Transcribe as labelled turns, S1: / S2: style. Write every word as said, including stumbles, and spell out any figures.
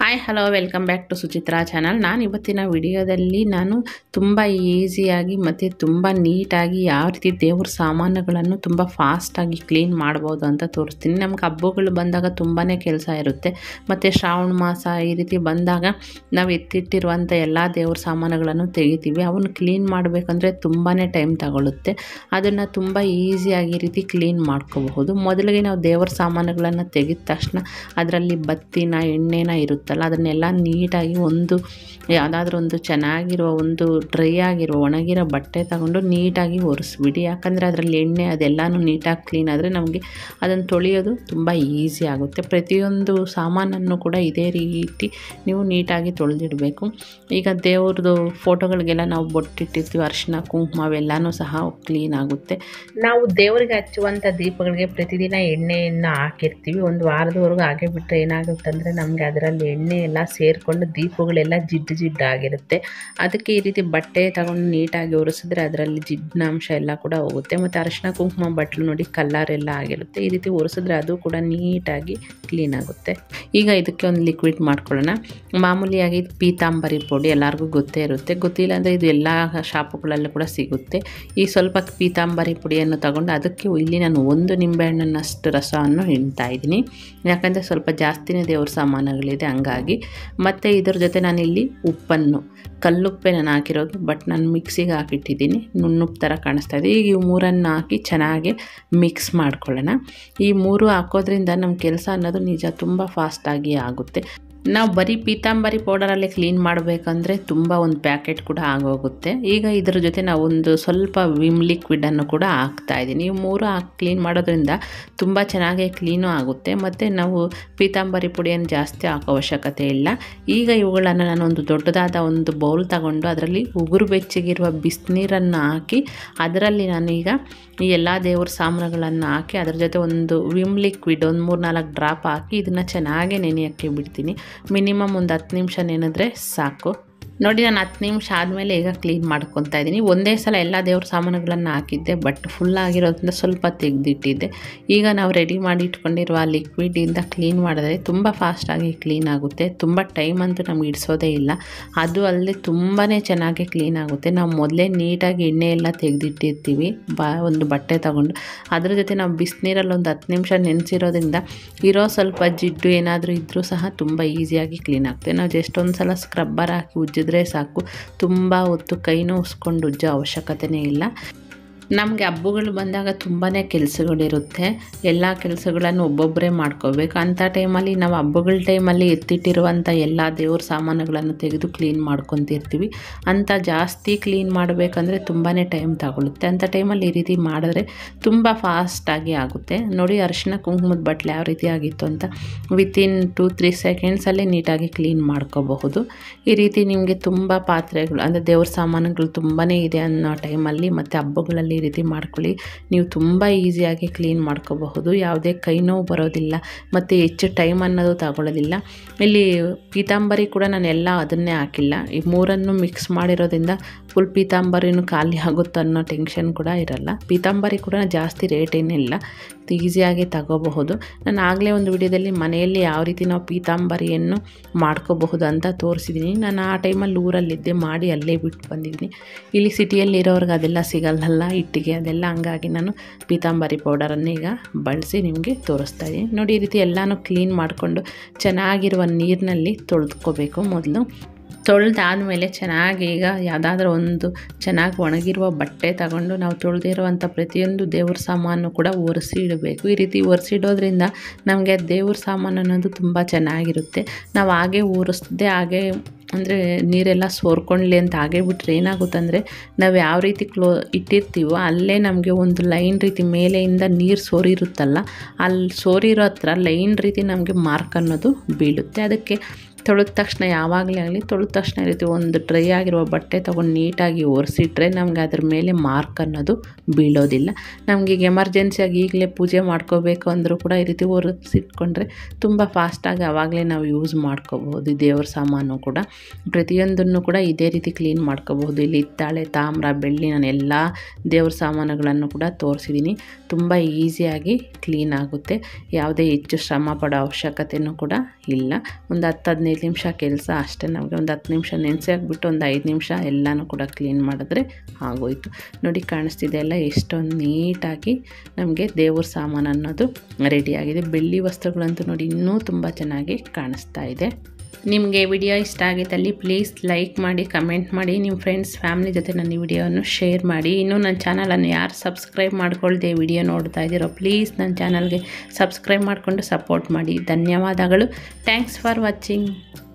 S1: Hi hello welcome back to Suchitra channel. ನಾನು ಇವತ್ತಿನ ವಿಡಿಯೋದಲ್ಲಿ ನಾನು ತುಂಬ ಈಸಿಯಾಗಿ ಮತ್ತು ತುಂಬ ನೀಟಾಗಿ ಯಾವ ರೀತಿ ದೇವ್ರ ಸಾಮಾನುಗಳನ್ನು ತುಂಬ ಫಾಸ್ಟಾಗಿ ಕ್ಲೀನ್ ಮಾಡ್ಬೋದು ಅಂತ ತೋರಿಸ್ತೀನಿ. ನಮ್ಗೆ ಹಬ್ಬಗಳು ಬಂದಾಗ ತುಂಬಾ ಕೆಲಸ ಇರುತ್ತೆ, ಮತ್ತು ಶ್ರಾವಣ ಮಾಸ ಈ ರೀತಿ ಬಂದಾಗ ನಾವು ಎತ್ತಿಟ್ಟಿರುವಂಥ ಎಲ್ಲ ದೇವ್ರ ಸಾಮಾನುಗಳನ್ನು ತೆಗಿತೀವಿ. ಅವನ್ನ ಕ್ಲೀನ್ ಮಾಡಬೇಕಂದ್ರೆ ತುಂಬಾ ಟೈಮ್ ತಗೊಳ್ಳುತ್ತೆ. ಅದನ್ನು ತುಂಬ ಈಸಿಯಾಗಿ ಈ ರೀತಿ ಕ್ಲೀನ್ ಮಾಡ್ಕೋಬಹುದು. ಮೊದಲಿಗೆ ನಾವು ದೇವ್ರ ಸಾಮಾನುಗಳನ್ನು ತೆಗೆದ ತಕ್ಷಣ ಅದರಲ್ಲಿ ಬತ್ತಿನ ಎಣ್ಣೆನ ಇರುತ್ತಲ್ಲ ಅದನ್ನೆಲ್ಲ ನೀಟಾಗಿ ಒಂದು ಯಾವುದಾದ್ರೂ ಒಂದು ಚೆನ್ನಾಗಿರೋ ಒಂದು ಡ್ರೈ ಆಗಿರೋ ಒಣಗಿರೋ ಬಟ್ಟೆ ತಗೊಂಡು ನೀಟಾಗಿ ಒರೆಸ್ಬಿಡಿ. ಯಾಕಂದರೆ ಅದರಲ್ಲಿ ಎಣ್ಣೆ ಅದೆಲ್ಲನೂ ನೀಟಾಗಿ ಕ್ಲೀನ್ ಆದರೆ ನಮಗೆ ಅದನ್ನು ತೊಳೆಯೋದು ತುಂಬ ಈಸಿ ಆಗುತ್ತೆ. ಪ್ರತಿಯೊಂದು ಸಾಮಾನನ್ನು ಕೂಡ ಇದೇ ರೀತಿ ನೀವು ನೀಟಾಗಿ ತೊಳೆದಿಡಬೇಕು. ಈಗ ದೇವ್ರದ್ದು ಫೋಟೋಗಳಿಗೆಲ್ಲ ನಾವು ಬೊಟ್ಟಿಟ್ಟಿರ್ತೀವಿ, ಅರಿಶಿನ ಕುಂಕುಮ ಅವೆಲ್ಲನೂ ಸಹ ಕ್ಲೀನ್ ಆಗುತ್ತೆ. ನಾವು ದೇವರಿಗೆ ಹಚ್ಚುವಂಥ ದೀಪಗಳಿಗೆ ಪ್ರತಿದಿನ ಎಣ್ಣೆಯನ್ನು ಹಾಕಿರ್ತೀವಿ. ಒಂದು ವಾರದವರೆಗೂ ಹಾಗೆ ಬಿಟ್ಟರೆ ಏನಾಗುತ್ತೆ ಅಂದರೆ ನಮಗೆ ಅದರಲ್ಲಿ ಎಣ್ಣೆ ಎಲ್ಲ ಸೇರಿಕೊಂಡು ದೀಪಗಳೆಲ್ಲ ಜಿಡ್ಡು ಜಿಡ್ಡು ಆಗಿರುತ್ತೆ. ಅದಕ್ಕೆ ಈ ರೀತಿ ಬಟ್ಟೆ ತಗೊಂಡು ನೀಟಾಗಿ ಒರೆಸಿದ್ರೆ ಅದರಲ್ಲಿ ಜಿಡ್ಡಿನಾಂಶ ಎಲ್ಲ ಕೂಡ ಹೋಗುತ್ತೆ. ಮತ್ತು ಅರಿಶಿನ ಕುಂಕುಮ ಬಟ್ಟಲು ನೋಡಿ ಕಲರ್ ಎಲ್ಲ ಆಗಿರುತ್ತೆ. ಈ ರೀತಿ ಒರೆಸಿದ್ರೆ ಅದು ಕೂಡ ನೀಟಾಗಿ ಕ್ಲೀನ್ ಆಗುತ್ತೆ. ಈಗ ಇದಕ್ಕೆ ಒಂದು ಲಿಕ್ವಿಡ್ ಮಾಡ್ಕೊಳ್ಳೋಣ. ಮಾಮೂಲಿಯಾಗಿ ಪೀತಾಂಬರಿ ಪುಡಿ ಎಲ್ಲರಿಗೂ ಗೊತ್ತೇ ಇರುತ್ತೆ, ಗೊತ್ತಿಲ್ಲ ಅಂದರೆ ಇದು ಎಲ್ಲ ಶಾಪುಗಳಲ್ಲೂ ಕೂಡ ಸಿಗುತ್ತೆ. ಈ ಸ್ವಲ್ಪ ಪೀತಾಂಬರಿ ಪುಡಿಯನ್ನು ತಗೊಂಡು ಅದಕ್ಕೆ ಇಲ್ಲಿ ನಾನು ಒಂದು ನಿಂಬೆಹಣ್ಣನ್ನಷ್ಟು ರಸವನ್ನು ಹಿಂಡ್ತಾ ಇದ್ದೀನಿ. ಯಾಕಂದರೆ ಸ್ವಲ್ಪ ಜಾಸ್ತಿನೇ ದೇವ್ರ ಸಾಮಾನುಗಳಿದೆ ಹಂಗಾಗಿ. ಮತ್ತು ಇದರ ಜೊತೆ ನಾನಿಲ್ಲಿ ಉಪ್ಪನ್ನು ಕಲ್ಲುಪ್ಪೆ ನಾನು ಹಾಕಿರೋದು, ಬಟ್ ನಾನು ಮಿಕ್ಸಿಗೆ ಹಾಕಿಟ್ಟಿದ್ದೀನಿ, ನುಣ್ಣುಪ್ಪು ಥರ ಕಾಣಿಸ್ತಾ ಇದೆ. ಈಗ ಇವು ಮೂರನ್ನು ಹಾಕಿ ಚೆನ್ನಾಗಿ ಮಿಕ್ಸ್ ಮಾಡ್ಕೊಳ್ಳೋಣ. ಈ ಮೂರು ಹಾಕೋದ್ರಿಂದ ನಮ್ಮ ಕೆಲಸ ಅನ್ನೋದು ನಿಜ ತುಂಬ ಫಾಸ್ಟಾಗಿ ಆಗುತ್ತೆ. ನಾವು ಬರೀ ಪೀತಾಂಬರಿ ಪೌಡರಲ್ಲಿ ಕ್ಲೀನ್ ಮಾಡಬೇಕಂದ್ರೆ ತುಂಬ ಒಂದು ಪ್ಯಾಕೆಟ್ ಕೂಡ ಆಗೋಗುತ್ತೆ. ಈಗ ಇದರ ಜೊತೆ ನಾವು ಒಂದು ಸ್ವಲ್ಪ ವಿಮ್ ಲಿಕ್ವಿಡನ್ನು ಕೂಡ ಹಾಕ್ತಾಯಿದ್ದೀನಿ. ಇವು ಮೂರು ಹಾಕಿ ಕ್ಲೀನ್ ಮಾಡೋದ್ರಿಂದ ತುಂಬ ಚೆನ್ನಾಗಿ ಕ್ಲೀನು ಆಗುತ್ತೆ. ಮತ್ತು ನಾವು ಪೀತಾಂಬರಿ ಪುಡಿಯನ್ನು ಜಾಸ್ತಿ ಹಾಕೋ ಅವಶ್ಯಕತೆ ಇಲ್ಲ. ಈಗ ಇವುಗಳನ್ನು ನಾನು ಒಂದು ದೊಡ್ಡದಾದ ಒಂದು ಬೌಲ್ ತಗೊಂಡು ಅದರಲ್ಲಿ ಉಗುರು ಬೆಚ್ಚಗಿರುವ ಬಿಸಿನೀರನ್ನು ಹಾಕಿ ಅದರಲ್ಲಿ ನಾನೀಗ ಈ ಎಲ್ಲ ದೇವ್ರ ಸಾಮಾನುಗಳನ್ನು ಹಾಕಿ ಅದರ ಜೊತೆ ಒಂದು ವಿಮ್ ಲಿಕ್ವಿಡ್ ಒಂದು ಮೂರು ನಾಲ್ಕು ಡ್ರಾಪ್ ಹಾಕಿ ಇದನ್ನು ಚೆನ್ನಾಗಿ ನೆನೆಯೋಕ್ಕೆ ಬಿಡ್ತೀನಿ. ಮಿನಿಮಮ್ ಒಂದು ಹತ್ತು ನಿಮಿಷ ನೆನೆದ್ರೆ ಸಾಕು. ನೋಡಿ, ನಾನು ಹತ್ತು ನಿಮಿಷ ಆದಮೇಲೆ ಈಗ ಕ್ಲೀನ್ ಮಾಡ್ಕೊತಾ ಇದ್ದೀನಿ. ಒಂದೇ ಸಲ ಎಲ್ಲ ದೇವ್ರ ಸಾಮಾನುಗಳನ್ನು ಹಾಕಿದ್ದೆ, ಬಟ್ ಫುಲ್ ಆಗಿರೋದ್ರಿಂದ ಸ್ವಲ್ಪ ತೆಗೆದಿಟ್ಟಿದ್ದೆ. ಈಗ ನಾವು ರೆಡಿ ಮಾಡಿ ಇಟ್ಕೊಂಡಿರುವ ಆ ಲಿಕ್ವಿಡಿಂದ ಕ್ಲೀನ್ ಮಾಡಿದ್ರೆ ತುಂಬ ಫಾಸ್ಟಾಗಿ ಕ್ಲೀನ್ ಆಗುತ್ತೆ. ತುಂಬ ಟೈಮ್ ಅಂತೂ ನಮ್ಗೆ ಇಡಿಸೋದೇ ಇಲ್ಲ. ಅದು ಅಲ್ಲದೆ ತುಂಬಾ ಚೆನ್ನಾಗಿ ಕ್ಲೀನ್ ಆಗುತ್ತೆ. ನಾವು ಮೊದಲೇ ನೀಟಾಗಿ ಎಣ್ಣೆ ಎಲ್ಲ ತೆಗೆದಿಟ್ಟಿರ್ತೀವಿ ಬಾ ಒಂದು ಬಟ್ಟೆ ತಗೊಂಡು. ಅದ್ರ ಜೊತೆ ನಾವು ಬಿಸಿನೀರಲ್ಲಿ ಒಂದು ಹತ್ತು ನಿಮಿಷ ನೆನೆಸಿರೋದ್ರಿಂದ ಇರೋ ಸ್ವಲ್ಪ ಜಿಡ್ಡು ಏನಾದರೂ ಇದ್ದರೂ ಸಹ ತುಂಬ ಈಸಿಯಾಗಿ ಕ್ಲೀನ್ ಆಗುತ್ತೆ. ನಾವು ಜಸ್ಟ್ ಒಂದು ಸಲ ಸ್ಕ್ರಬ್ಬರ್ ಹಾಕಿ ಉಜ್ಜಿದ್ರೆ ಸಾಕು, ತುಂಬ ಹೊತ್ತು ಕೈ ನೋವಿಸ್ಕೊಂಡು ಉಜ್ಜೋ ಅವಶ್ಯಕತೆಯೇ ಇಲ್ಲ. ನಮಗೆ ಹಬ್ಬಗಳು ಬಂದಾಗ ತುಂಬಾ ಕೆಲಸಗಳಿರುತ್ತೆ. ಎಲ್ಲ ಕೆಲಸಗಳನ್ನು ಒಬ್ಬೊಬ್ಬರೇ ಮಾಡ್ಕೋಬೇಕು. ಅಂಥ ಟೈಮಲ್ಲಿ ನಾವು ಹಬ್ಬಗಳ ಟೈಮಲ್ಲಿ ಎತ್ತಿಟ್ಟಿರುವಂಥ ಎಲ್ಲ ದೇವ್ರ ಸಾಮಾನುಗಳನ್ನು ತೆಗೆದು ಕ್ಲೀನ್ ಮಾಡ್ಕೊತಿರ್ತೀವಿ. ಅಂಥ ಜಾಸ್ತಿ ಕ್ಲೀನ್ ಮಾಡಬೇಕಂದ್ರೆ ತುಂಬಾ ಟೈಮ್ ತಗೊಳುತ್ತೆ. ಅಂಥ ಟೈಮಲ್ಲಿ ಈ ರೀತಿ ಮಾಡಿದ್ರೆ ತುಂಬ ಫಾಸ್ಟಾಗಿ ಆಗುತ್ತೆ. ನೋಡಿ, ಅರಿಶಿನ ಕುಂಕುಮದ ಬಟ್ಲು ಯಾವ ರೀತಿ ಆಗಿತ್ತು ಅಂತ ವಿತಿನ್ ಟೂ ತ್ರೀ ಸೆಕೆಂಡ್ಸಲ್ಲೇ ನೀಟಾಗಿ ಕ್ಲೀನ್ ಮಾಡ್ಕೋಬಹುದು. ಈ ರೀತಿ ನಿಮಗೆ ತುಂಬ ಪಾತ್ರೆಗಳು ಅಂದರೆ ದೇವ್ರ ಸಾಮಾನುಗಳು ತುಂಬಾ ಇದೆ ಅನ್ನೋ ಟೈಮಲ್ಲಿ ಮತ್ತು ಹಬ್ಬಗಳಲ್ಲಿ ಈ ರೀತಿ ಮಾಡ್ಕೊಳ್ಳಿ. ನೀವು ತುಂಬ ಈಸಿಯಾಗಿ ಕ್ಲೀನ್ ಮಾಡ್ಕೋಬಹುದು. ಯಾವುದೇ ಕೈ ನೋವು ಬರೋದಿಲ್ಲ ಮತ್ತು ಹೆಚ್ಚು ಟೈಮ್ ಅನ್ನೋದು ತಗೊಳ್ಳೋದಿಲ್ಲ. ಇಲ್ಲಿ ಪೀತಾಂಬರಿ ಕೂಡ ನಾನು ಎಲ್ಲ ಅದನ್ನೇ ಹಾಕಿಲ್ಲ. ಈ ಮೂರನ್ನು ಮಿಕ್ಸ್ ಮಾಡಿರೋದ್ರಿಂದ ಫುಲ್ ಪೀತಾಂಬರಿನೂ ಖಾಲಿ ಆಗುತ್ತೆ ಅನ್ನೋ ಟೆನ್ಷನ್ ಕೂಡ ಇರಲ್ಲ. ಪೀತಾಂಬರಿ ಕೂಡ ಜಾಸ್ತಿ ರೇಟ್ ಏನಿಲ್ಲ, ಈಸಿಯಾಗಿ ತಗೋಬಹುದು. ನಾನು ಆಗಲೇ ಒಂದು ವಿಡಿಯೋದಲ್ಲಿ ಮನೆಯಲ್ಲಿ ಯಾವ ರೀತಿ ನಾವು ಪೀತಾಂಬರಿಯನ್ನು ಮಾಡ್ಕೋಬಹುದು ಅಂತ ತೋರಿಸಿದ್ದೀನಿ. ನಾನು ಆ ಟೈಮಲ್ಲಿ ಊರಲ್ಲಿದ್ದೆ, ಮಾಡಿ ಅಲ್ಲೇ ಬಿಟ್ಟು ಬಂದಿದ್ದೀನಿ. ಇಲ್ಲಿ ಸಿಟಿಯಲ್ಲಿ ಇರೋರ್ಗೆ ಅದೆಲ್ಲ ಸಿಗಲ್ಲಲ್ಲ, ಇಟ್ಟಿಗೆ ಅದೆಲ್ಲ, ಹಂಗಾಗಿ ನಾನು ಪೀತಾಂಬರಿ ಪೌಡರನ್ನು ಈಗ ಬಳಸಿ ನಿಮಗೆ ತೋರಿಸ್ತಾ ಇದ್ದೀನಿ. ನೋಡಿ, ಈ ರೀತಿ ಎಲ್ಲನೂ ಕ್ಲೀನ್ ಮಾಡಿಕೊಂಡು ಚೆನ್ನಾಗಿರುವ ನೀರಿನಲ್ಲಿ ತೊಳೆದುಕೋಬೇಕು. ಮೊದಲು ತೊಳೆದಾದಮೇಲೆ ಚೆನ್ನಾಗಿ ಈಗ ಯಾವುದಾದ್ರೂ ಒಂದು ಚೆನ್ನಾಗಿ ಒಣಗಿರುವ ಬಟ್ಟೆ ತಗೊಂಡು ನಾವು ತೊಳೆದಿರುವಂಥ ಪ್ರತಿಯೊಂದು ದೇವ್ರ ಸಾಮಾನು ಕೂಡ ಒರೆಸಿ ಇಡಬೇಕು. ಈ ರೀತಿ ಒರೆಸಿಡೋದ್ರಿಂದ ನಮಗೆ ದೇವ್ರ ಸಾಮಾನು ಅನ್ನೋದು ತುಂಬ ಚೆನ್ನಾಗಿರುತ್ತೆ. ನಾವು ಹಾಗೆ ಒರೆಸ್ದೆ ಹಾಗೆ ಅಂದರೆ ನೀರೆಲ್ಲ ಸೋರ್ಕೊಳ್ಳಿ ಅಂತ ಹಾಗೆ ಬಿಟ್ಟರೆ ಏನಾಗುತ್ತೆ ಅಂದರೆ ನಾವು ಯಾವ ರೀತಿ ಕ್ಲೋ ಇಟ್ಟಿರ್ತೀವೋ ಅಲ್ಲೇ ನಮಗೆ ಒಂದು ಲೈನ್ ರೀತಿ ಮೇಲೆಯಿಂದ ನೀರು ಸೋರಿರುತ್ತಲ್ಲ, ಅಲ್ಲಿ ಸೋರಿರೋ ಹತ್ರ ಲೈನ್ ರೀತಿ ನಮಗೆ ಮಾರ್ಕ್ ಅನ್ನೋದು ಬೀಳುತ್ತೆ. ಅದಕ್ಕೆ ತೊಳೆದ ತಕ್ಷಣ ಯಾವಾಗಲೇ ಆಗಲಿ ತೊಳೆದ ತಕ್ಷಣ ಈ ರೀತಿ ಒಂದು ಡ್ರೈ ಆಗಿರುವ ಬಟ್ಟೆ ತೊಗೊಂಡು ನೀಟಾಗಿ ಒರೆಸಿಟ್ರೆ ನಮಗೆ ಅದ್ರ ಮೇಲೆ ಮಾರ್ಕ್ ಅನ್ನೋದು ಬೀಳೋದಿಲ್ಲ. ನಮಗೆ ಈಗ ಎಮರ್ಜೆನ್ಸಿಯಾಗಿ ಈಗಲೇ ಪೂಜೆ ಮಾಡ್ಕೋಬೇಕು ಅಂದರೂ ಕೂಡ ಈ ರೀತಿ ಒರೆಸಿಟ್ಕೊಂಡ್ರೆ ತುಂಬ ಫಾಸ್ಟಾಗಿ ಆವಾಗಲೇ ನಾವು ಯೂಸ್ ಮಾಡ್ಕೋಬಹುದು. ದೇವ್ರ ಸಾಮಾನು ಕೂಡ ಪ್ರತಿಯೊಂದನ್ನು ಕೂಡ ಇದೇ ರೀತಿ ಕ್ಲೀನ್ ಮಾಡ್ಕೋಬಹುದು. ಇಲ್ಲಿ ಹಿತ್ತಾಳೆ, ತಾಮ್ರ, ಬೆಳ್ಳಿ ನಾನು ಎಲ್ಲ ದೇವ್ರ ಸಾಮಾನುಗಳನ್ನು ಕೂಡ ತೋರಿಸಿದ್ದೀನಿ. ತುಂಬ ಈಸಿಯಾಗಿ ಕ್ಲೀನ್ ಆಗುತ್ತೆ. ಯಾವುದೇ ಹೆಚ್ಚು ಶ್ರಮ ಪಡೋ ಅವಶ್ಯಕತೆಯೂ ಕೂಡ ಇಲ್ಲ. ಒಂದು ಹತ್ತು ಹದಿನೈದು ಹದಿನೈದು ನಿಮಿಷ ಕೆಲಸ ಅಷ್ಟೇ. ನಮಗೆ ಒಂದು ಹತ್ತು ನಿಮಿಷ ನೆನೆಸಿ ಹಾಕ್ಬಿಟ್ಟು ಒಂದು ಐದು ನಿಮಿಷ ಎಲ್ಲನೂ ಕೂಡ ಕ್ಲೀನ್ ಮಾಡಿದ್ರೆ ಆಗೋಯ್ತು. ನೋಡಿ ಕಾಣಿಸ್ತಿದೆ ಎಲ್ಲ ಎಷ್ಟೊಂದು ನೀಟಾಗಿ ನಮಗೆ ದೇವ್ರ ಸಾಮಾನು ಅನ್ನೋದು ರೆಡಿಯಾಗಿದೆ. ಬೆಳ್ಳಿ ವಸ್ತುಗಳಂತೂ ನೋಡಿ ಇನ್ನೂ ತುಂಬ ಚೆನ್ನಾಗಿ ಕಾಣಿಸ್ತಾ ಇದೆ. ನಿಮಗೆ ವಿಡಿಯೋ ಇಷ್ಟ ಆಗಿದ್ದಲ್ಲಿ ಪ್ಲೀಸ್ ಲೈಕ್ ಮಾಡಿ, ಕಮೆಂಟ್ ಮಾಡಿ, ನಿಮ್ಮ ಫ್ರೆಂಡ್ಸ್ ಫ್ಯಾಮಿಲಿ ಜೊತೆ ನನ್ನ ವಿಡಿಯೋವನ್ನು ಶೇರ್ ಮಾಡಿ. ಇನ್ನೂ ನನ್ನ ಚಾನಲನ್ನು ಯಾರು ಸಬ್ಸ್ಕ್ರೈಬ್ ಮಾಡ್ಕೊಳ್ದೆ ವಿಡಿಯೋ ನೋಡ್ತಾ ಇದ್ದೀರೋ ಪ್ಲೀಸ್ ನನ್ನ ಚಾನಲ್ಗೆ ಸಬ್ಸ್ಕ್ರೈಬ್ ಮಾಡಿಕೊಂಡು ಸಪೋರ್ಟ್ ಮಾಡಿ. ಧನ್ಯವಾದಗಳು. Thanks for watching.